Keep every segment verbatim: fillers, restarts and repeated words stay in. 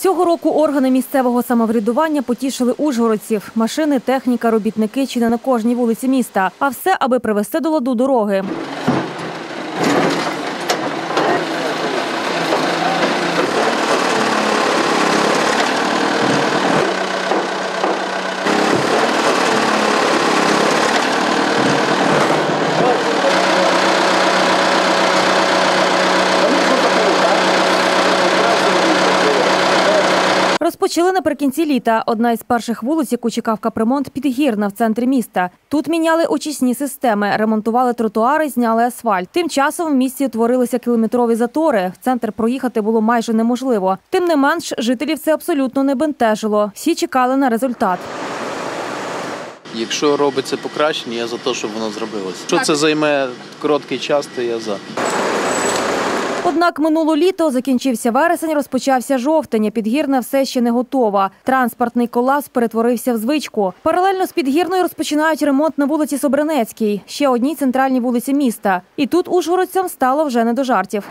Цього року органи місцевого самоврядування потішили ужгородців. Машини, техніка, робітники чи не на кожній вулиці міста. А все, аби привести до ладу дороги. Розпочали наприкінці літа. Одна із перших вулиць, яку чекав капремонт, Підгірна в центрі міста. Тут міняли очисні системи, ремонтували тротуари, зняли асфальт. Тим часом в місті утворилися кілометрові затори. В центр проїхати було майже неможливо. Тим не менш, жителів це абсолютно не бентежило. Всі чекали на результат. Якщо робиться покращення, я за те, щоб воно зробилося. Якщо це займе короткий час, то я за. Однак минуло літо, закінчився вересень, розпочався жовтень, а Підгірна все ще не готова. Транспортний колапс перетворився в звичку. Паралельно з Підгірною розпочинають ремонт на вулиці Собранецькій, ще одній центральній вулиці міста. І тут ужгородцям стало вже не до жартів.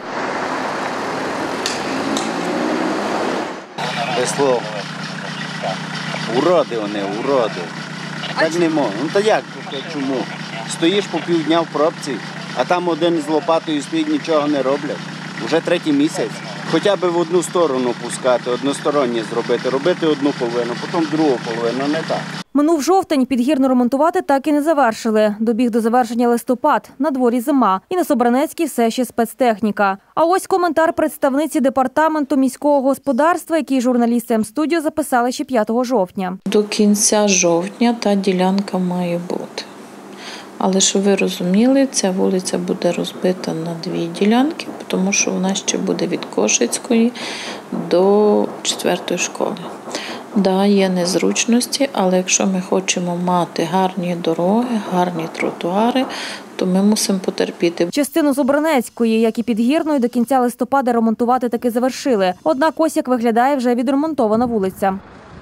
Без слов. Уроди вони, уроди. Так не можна. Ну то як? Чому? Стоїш по півдня в пробці, а там один з лопатою стоїть, нічого не роблять. Уже третій місяць. Хоча б в одну сторону пускати, одностороннє зробити, робити одну половину, потім другу половину, не так. Минув жовтень, Підгірну ремонтувати так і не завершили. Добіг до завершення листопад, на дворі зима. І на Собранецькій все ще спецтехніка. А ось коментар представниці департаменту міського господарства, який журналісти М-студіо записали ще п'ятого жовтня. До кінця жовтня та ділянка має бути. Але, щоб ви розуміли, ця вулиця буде розбита на дві ділянки, тому що вона ще буде від Кошицької до четвертої школи. Да, є незручності, але якщо ми хочемо мати гарні дороги, гарні тротуари, то ми мусимо потерпіти. Частину Собранецької, як і Підгірної, до кінця листопада ремонтувати таки завершили. Однак ось як виглядає вже відремонтована вулиця.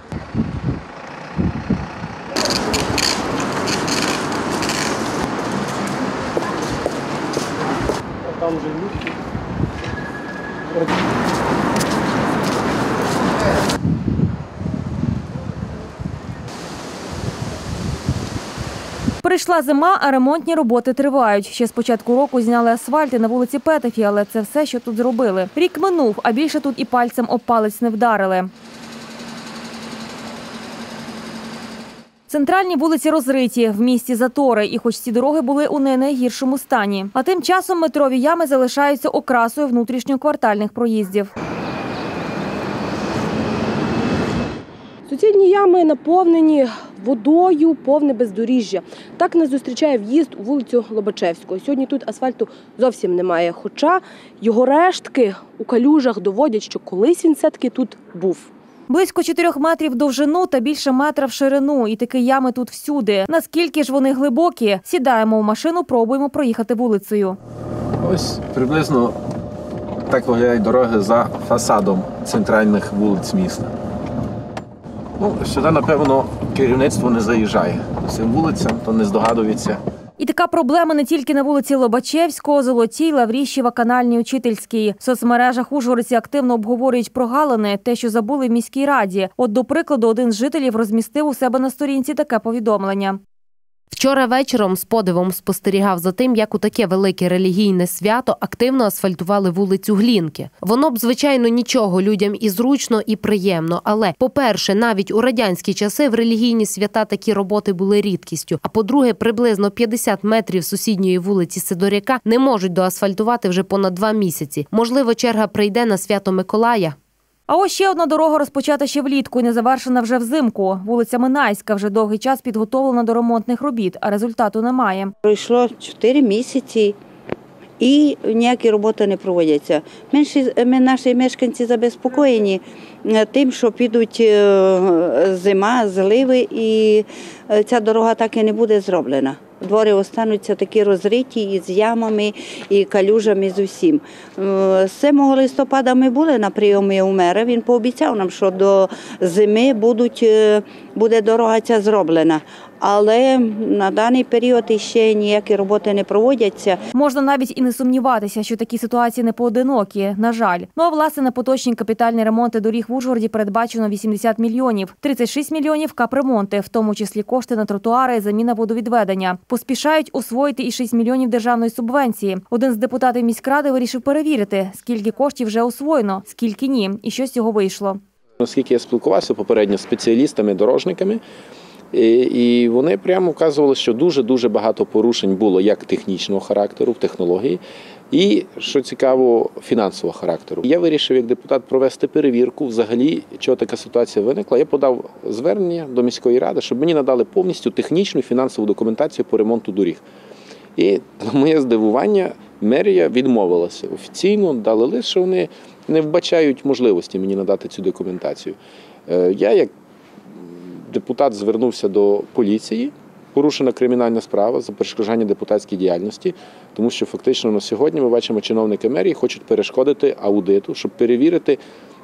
Там вже люди. Прийшла зима, а ремонтні роботи тривають. Ще з початку року зняли асфальти на вулиці Петефі, але це все, що тут зробили. Рік минув, а більше тут і пальцем об палець не вдарили. Центральні вулиці розриті, в місті затори, і хоч ці дороги були у не найгіршому стані. А тим часом метрові ями залишаються окрасою внутрішньоквартальних проїздів. Сусідні ями наповнені водою, повне бездоріжжя. Так нас зустрічає в'їзд у вулицю Лобачевського. Сьогодні тут асфальту зовсім немає, хоча його рештки у калюжах доводять, що колись він все-таки тут був. Близько чотирьох метрів довжину та більше метра в ширину. І такі ями тут всюди. Наскільки ж вони глибокі? Сідаємо в машину, пробуємо проїхати вулицею. Ось приблизно так виглядають дороги за фасадом центральних вулиць міста. Ну, сюди, напевно, керівництво не заїжджає. Цим вулицям, то не здогадується. І така проблема не тільки на вулиці Лобачевського, Золотій, Лавріщева, Канальній, Учительській. В соцмережах ужгородці активно обговорюють прогалини, те, що забули в міській раді. От, до прикладу, один з жителів розмістив у себе на сторінці таке повідомлення. Вчора вечором з подивом спостерігав за тим, як у таке велике релігійне свято активно асфальтували вулицю Глінки. Воно б, звичайно, нічого людям і зручно, і приємно. Але, по-перше, навіть у радянські часи в релігійні свята такі роботи були рідкістю. А по-друге, приблизно п'ятдесят метрів сусідньої вулиці Сидоряка не можуть доасфальтувати вже понад два місяці. Можливо, черга прийде на свято Миколая? А ось ще одна дорога розпочата ще влітку і не завершена вже взимку. Вулиця Минайська вже довгий час підготовлена до ремонтних робіт, а результату немає. Пройшло чотири місяці і ніякі роботи не проводяться. Ми, наші мешканці забезпокоєні тим, що підуть зима, зливи і ця дорога так і не буде зроблена. Двори остануться такі розриті і з ямами, і калюжами з усім. З сьомого листопада ми були на прийомі у мера, він пообіцяв нам, що до зими будуть, буде дорога ця зроблена. Але на даний період ще ніякі роботи не проводяться. Можна навіть і не сумніватися, що такі ситуації не поодинокі, на жаль. Ну а власне на поточні капітальні ремонти доріг в Ужгороді передбачено вісімдесят мільйонів. тридцять шість мільйонів – капремонти, в тому числі кошти на тротуари і заміна водовідведення. Поспішають освоїти і шість мільйонів державної субвенції. Один з депутатів міськради вирішив перевірити, скільки коштів вже освоєно, скільки ні, і що з цього вийшло. Оскільки я спілкувався попередньо з спеціалістами, дорожниками, і вони прямо вказували, що дуже-дуже багато порушень було як технічного характеру, в технології, і, що цікаво, фінансового характеру. Я вирішив як депутат провести перевірку взагалі, чого така ситуація виникла. Я подав звернення до міської ради, щоб мені надали повністю технічну і фінансову документацію по ремонту доріг. І на моє здивування мерія відмовилася. Офіційно дали лист, що вони не вбачають можливості мені надати цю документацію. Я як депутат звернувся до поліції, порушена кримінальна справа за перешкоджання депутатській діяльності, тому що фактично на сьогодні ми бачимо, чиновники мерії хочуть перешкодити аудиту, щоб перевірити,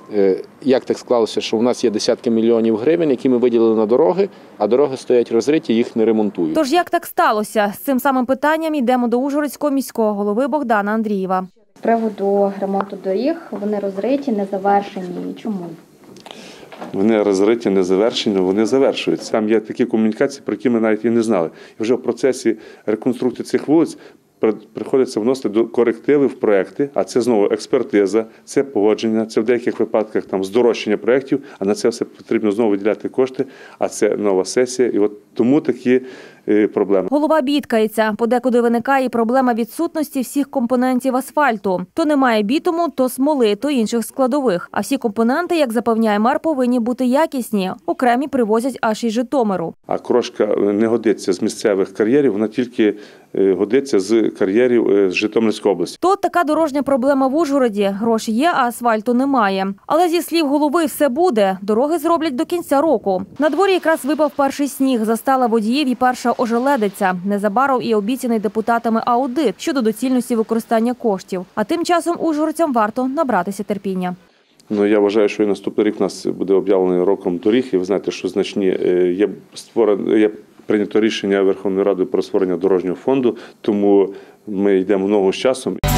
як так склалося, що у нас є десятки мільйонів гривень, які ми виділили на дороги, а дороги стоять розриті, їх не ремонтують. Тож як так сталося? З цим самим питанням йдемо до Ужгородського міського голови Богдана Андрієва. З приводу ремонту доріг, вони розриті, не завершені. Чому? Вони розриті, не завершені, вони завершуються. Там є такі комунікації, про які ми навіть і не знали. І вже в процесі реконструкції цих вулиць приходиться вносити корективи в проекти, а це знову експертиза, це погодження, це в деяких випадках там здорожчання проєктів, а на це все потрібно знову виділяти кошти, а це нова сесія. І от тому такі проблеми. Голова бідкається. Подекуди виникає проблема відсутності всіх компонентів асфальту. То немає бітуму, то смоли, то інших складових. А всі компоненти, як запевняє мер, повинні бути якісні. Окремі привозять аж із Житомиру. А крошка не годиться з місцевих кар'єрів, вона тільки годиться з кар'єрів з Житомирської області. То така дорожня проблема в Ужгороді. Гроші є, а асфальту немає. Але зі слів голови все буде. Дороги зроблять до кінця року. На дворі якраз випав перший сніг, застала водіїв і перша ожеледиця. Незабаром і обіцяний депутатами аудит щодо доцільності використання коштів. А тим часом ужгородцям варто набратися терпіння. Ну, я вважаю, що і наступний рік у нас буде об'явлений роком доріг. І ви знаєте, що значні є створені, є прийнято рішення Верховної Ради про створення дорожнього фонду, тому ми йдемо в ногу з часом.